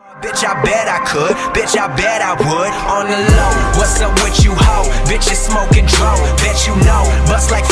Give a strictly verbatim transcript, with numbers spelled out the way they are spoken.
Bitch, I bet I could, bitch, I bet I would. On the low, what's up with you, ho? Bitch, you smoking dro, bet you know. Bust like